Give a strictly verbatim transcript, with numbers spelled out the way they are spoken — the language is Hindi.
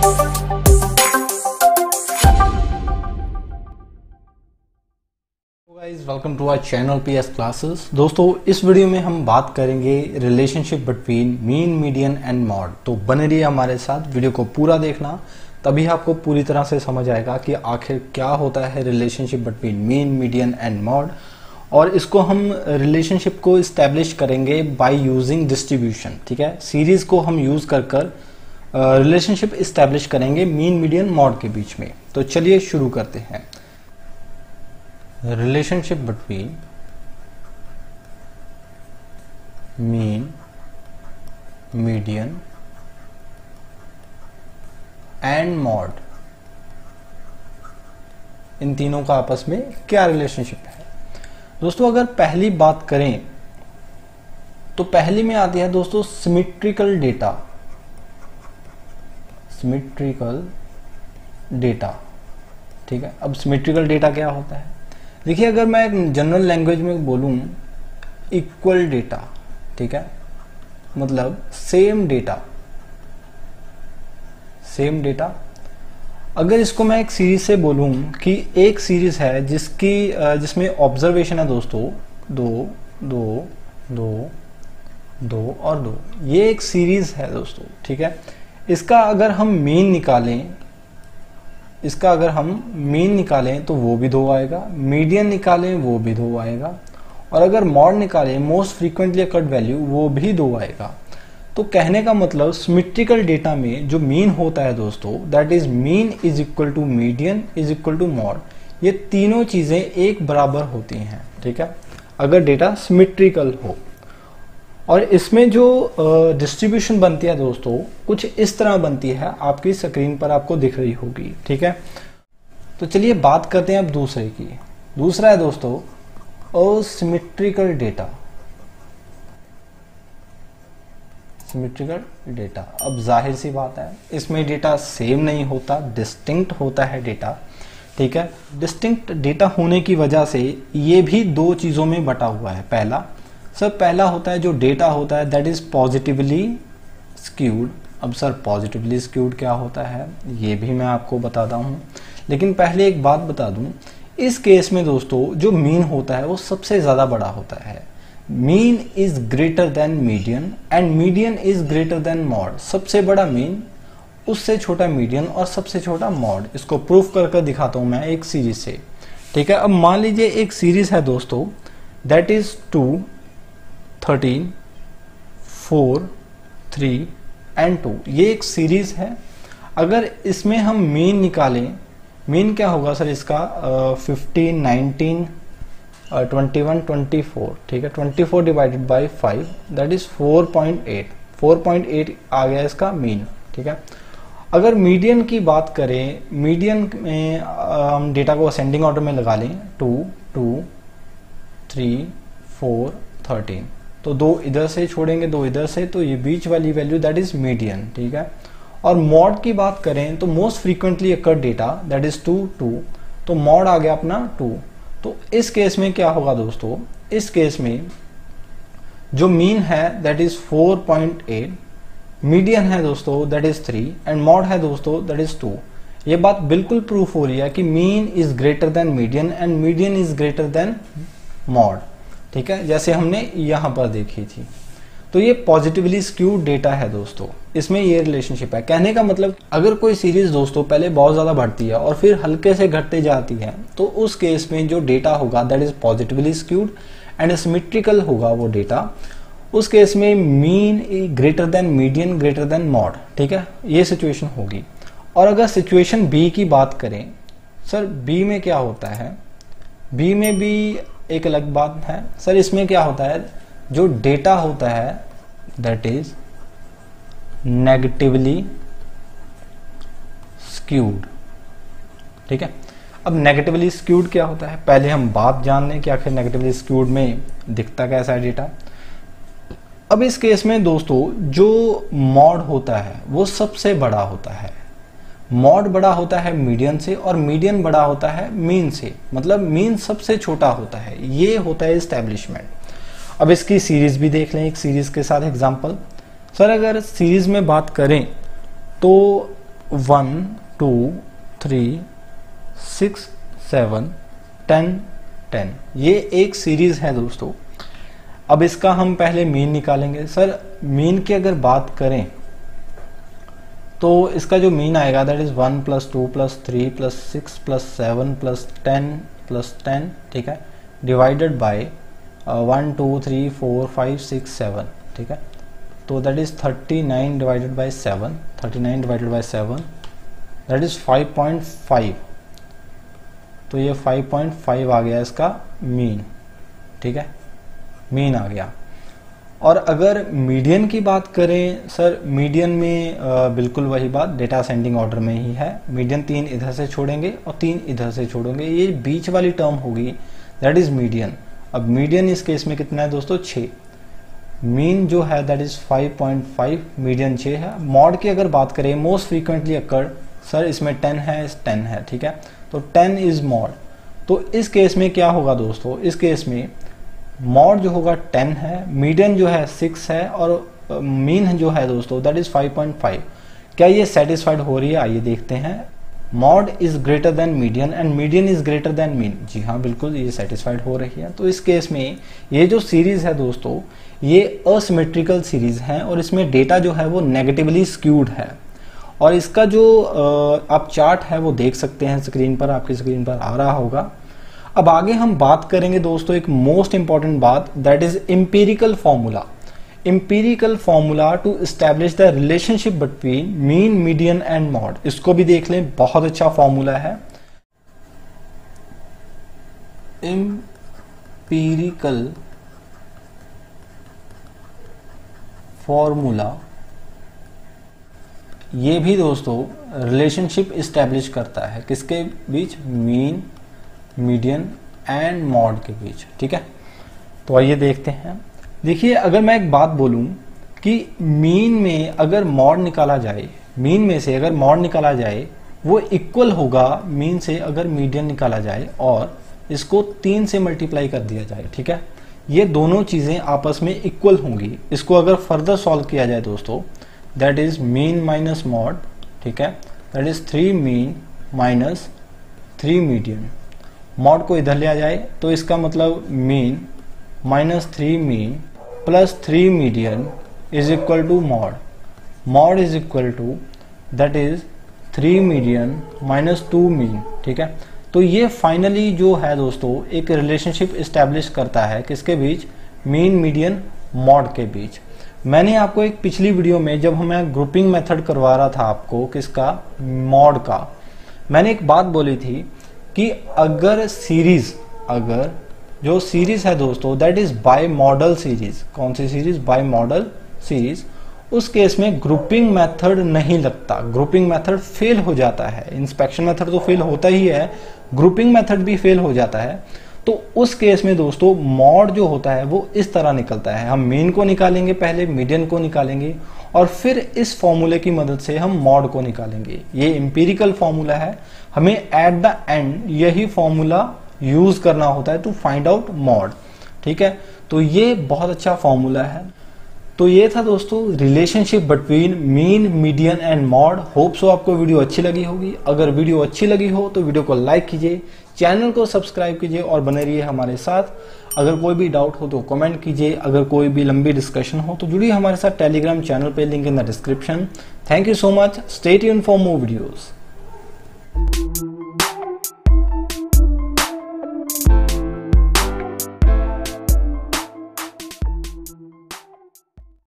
Guys welcome to our channel PS classes. दोस्तों इस वीडियो में हम बात करेंगे relationship between mean, median and mode. तो बने रहिए हमारे साथ, वीडियो को पूरा देखना, तभी आपको पूरी तरह से समझ आएगा कि आखिर क्या होता है relationship between mean, median and mode. और इसको हम रिलेशनशिप को इस्टेब्लिश करेंगे बाय यूजिंग डिस्ट्रीब्यूशन। ठीक है, सीरीज को हम यूज कर कर रिलेशनशिप इस्टेब्लिश करेंगे मीन, मीडियन, मॉड के बीच में। तो चलिए शुरू करते हैं। Relationship between mean, median and mode, इन तीनों का आपस में क्या रिलेशनशिप है। दोस्तों अगर पहली बात करें तो पहली में आती है दोस्तों सिमेट्रिकल डेटा। सिमेट्रिकल डेटा, ठीक है। अब सिमेट्रिकल डेटा क्या होता है, देखिए अगर मैं एक जनरल लैंग्वेज में बोलूं इक्वल डेटा, ठीक है, मतलब सेम डेटा, सेम डेटा। अगर इसको मैं एक सीरीज से बोलूं कि एक सीरीज है जिसकी जिसमें ऑब्जर्वेशन है दोस्तों दो दो दो दो और दो, ये एक सीरीज है दोस्तों, ठीक है। इसका अगर हम मीन निकालें इसका अगर हम मीन निकालें तो वो भी दो आएगा, मीडियन निकालें वो भी दो आएगा, और अगर मॉड निकालें मोस्ट फ्रीक्वेंटली अकर्ड वैल्यू वो भी दो आएगा। तो कहने का मतलब सिमेट्रिकल डेटा में जो मीन होता है दोस्तों, that is mean is equal to median is equal to mode. ये तीनों चीजें एक बराबर होती हैं, ठीक है, अगर डेटा सिमेट्रिकल हो। और इसमें जो डिस्ट्रीब्यूशन uh, बनती है दोस्तों कुछ इस तरह बनती है, आपकी स्क्रीन पर आपको दिख रही होगी, ठीक है। तो चलिए बात करते हैं अब दूसरे की। दूसरा है दोस्तों असिमेट्रिकल डेटा। सिमेट्रिकल डेटा, अब जाहिर सी बात है इसमें डेटा सेम नहीं होता, डिस्टिंक्ट होता है डेटा, ठीक है। डिस्टिंक्ट डेटा होने की वजह से ये भी दो चीजों में बटा हुआ है। पहला सर पहला होता है जो डेटा होता है दैट इज पॉजिटिवली स्क्यूड। अब सर पॉजिटिवली स्क्यूड क्या होता है ये भी मैं आपको बताता हूं, लेकिन पहले एक बात बता दूं, इस केस में दोस्तों जो मीन होता है वो सबसे ज्यादा बड़ा होता है। Mean is greater than median and median is greater than mode. सबसे बड़ा मीन, उससे छोटा मीडियन और सबसे छोटा मॉड। इसको प्रूफ करके दिखाता हूं मैं एक सीरीज से, ठीक है। अब मान लीजिए एक सीरीज है दोस्तों that is two, thirteen, four, three and two, ये एक सीरीज है। अगर इसमें हम मीन निकालें, मीन क्या होगा सर इसका fifteen, nineteen, twenty one, twenty four, ठीक है। Twenty four divided by five that is four point eight. Four point eight आ गया इसका मीन, ठीक है। अगर मीडियन की बात करें, मीडियन में हम डेटा को असेंडिंग ऑर्डर में लगा लें, two, two, three, four, thirteen, तो दो इधर से छोड़ेंगे दो इधर से, तो ये बीच वाली वैल्यू दैट इज मीडियन, ठीक है। और मॉड की बात करें तो most frequently occurred data that is two, two, तो मॉड आ गया अपना टू। तो इस केस में क्या होगा दोस्तों, इस केस में जो मीन है that is four point eight, median है दोस्तों that is three and mode है दोस्तों दैट इज टू। ये बात बिल्कुल प्रूफ हो रही है कि mean is greater than median and median is greater than mode, ठीक है, जैसे हमने यहां पर देखी थी। तो ये पॉजिटिवली स्क्यूड डेटा है दोस्तों, इसमें ये रिलेशनशिप है। कहने का मतलब अगर कोई सीरीज दोस्तों पहले बहुत ज्यादा बढ़ती है और फिर हल्के से घटते जाती है, तो उस केस में जो डेटा होगा that is positively skewed and symmetrical होगा वो डेटा। उस केस में mean greater than median greater than mode, ठीक है, ये सिचुएशन होगी। और अगर सिचुएशन बी की बात करें, सर बी में क्या होता है, बी में भी एक अलग बात है सर। इसमें क्या होता है, जो डेटा होता है दैट इज नेगेटिवली स्क्यूड, ठीक है। अब नेगेटिवली स्क्यूड क्या होता है, पहले हम बात जान लें कि आखिर नेगेटिवली स्क्यूड में दिखता कैसा है डेटा। अब इस केस में दोस्तों जो मॉड होता है वो सबसे बड़ा होता है। मॉड बड़ा होता है मीडियन से और मीडियन बड़ा होता है मीन से, मतलब मीन सबसे छोटा होता है। ये होता है एस्टेब्लिशमेंट। अब इसकी सीरीज भी देख लें, एक सीरीज के साथ एग्जांपल। सर अगर सीरीज में बात करें तो one two three six seven ten ten, ये एक सीरीज है दोस्तों। अब इसका हम पहले मीन निकालेंगे। सर मीन की अगर बात करें तो इसका जो मीन आएगा that is one plus two plus three plus six plus seven plus ten plus ten, ठीक है, divided by one two three four five six seven, ठीक है। तो that is thirty nine divided by seven, thirty nine divided by seven that is five point five. तो ये फाइव पॉइंट फाइव आ गया इसका मीन, ठीक है, मीन आ गया। और अगर मीडियन की बात करें, सर मीडियन में आ, बिल्कुल वही बात, डेटा सेंडिंग ऑर्डर में ही है। मीडियन तीन इधर से छोड़ेंगे और तीन इधर से छोड़ेंगे, ये बीच वाली टर्म होगी दैट इज मीडियन। अब मीडियन इस केस में कितना है दोस्तों, छः। मीन जो है that is five point five, median छः है। मॉड की अगर बात करें मोस्ट फ्रीक्वेंटली अकर्ड, सर इसमें टेन है, इस टेन है, ठीक है, तो टेन इज मॉड। तो इस केस में क्या होगा दोस्तों, इस केस में मॉड जो होगा टेन है, मीडियन जो है सिक्स है और मीन जो है दोस्तों that is five point five. क्या ये सेटिस्फाइड हो रही है, आइए देखते हैं। Mode is greater than median and median is greater than mean, जी हाँ बिल्कुल ये सेटिस्फाइड हो रही है। तो इस केस में ये जो सीरीज है दोस्तों ये असिमेट्रिकल सीरीज है और इसमें डेटा जो है वो नेगेटिवली स्क्यूड है। और इसका जो आप चार्ट है वो देख सकते हैं स्क्रीन पर, आपकी स्क्रीन पर आ रहा होगा। अब आगे हम बात करेंगे दोस्तों एक मोस्ट इंपॉर्टेंट बात, that is empirical formula. Empirical formula to establish the relationship between mean, median and mode. इसको भी देख लें, बहुत अच्छा फॉर्मूला है। एम्पिरिकल फॉर्मूला ये भी दोस्तों रिलेशनशिप एस्टैब्लिश करता है किसके बीच, मीन, मीडियन एंड मॉड के बीच, ठीक है। तो आइए देखते हैं। देखिए अगर मैं एक बात बोलूं कि मीन में अगर मॉड निकाला जाए, मीन में से अगर मॉड निकाला जाए वो इक्वल होगा मीन से अगर मीडियन निकाला जाए और इसको तीन से मल्टीप्लाई कर दिया जाए, ठीक है। ये दोनों चीजें आपस में इक्वल होंगी। इसको अगर फर्दर सॉल्व किया जाए दोस्तों that is mean minus mode, ठीक है, that is three mean minus three median. Mode को इधर लिया जाए तो इसका मतलब mean minus three mean plus three median is equal to mode. Mode is equal to that is three median minus two mean, ठीक है। तो ये फाइनली जो है दोस्तों एक रिलेशनशिप एस्टैब्लिश करता है किसके बीच, मीन, मीडियन, मॉड के बीच। मैंने आपको एक पिछली वीडियो में जब मैं ग्रुपिंग मेथड करवा रहा था आपको किसका, मॉड का, मैंने एक बात बोली थी कि अगर सीरीज, अगर जो सीरीज है दोस्तों that is bimodal series, कौन सी सीरीज, बाय मॉडल सीरीज, उस केस में ग्रुपिंग मेथड नहीं लगता, ग्रुपिंग मेथड फेल हो जाता है। इंस्पेक्शन मेथड तो फेल होता ही है, ग्रुपिंग मेथड भी फेल हो जाता है। तो उस केस में दोस्तों मॉड जो होता है वो इस तरह निकलता है। हम मीन को निकालेंगे पहले, मीडियन को निकालेंगे और फिर इस फॉर्मूले की मदद से हम मॉड को निकालेंगे। ये एम्पिरिकल फॉर्मूला है, हमें एट द एंड यही फॉर्मूला यूज करना होता है टू फाइंड आउट मॉड, ठीक है। तो ये बहुत अच्छा फॉर्मूला है। तो ये था दोस्तों relationship between mean, median and mode. Hope so आपको वीडियो अच्छी लगी होगी। अगर वीडियो अच्छी लगी हो तो वीडियो को लाइक कीजिए, चैनल को सब्सक्राइब कीजिए और बने रहिए हमारे साथ। अगर कोई भी डाउट हो तो कमेंट कीजिए, अगर कोई भी लंबी डिस्कशन हो तो जुड़िए हमारे साथ टेलीग्राम चैनल पे, link in the description. Thank you so much, stay tuned for more videos.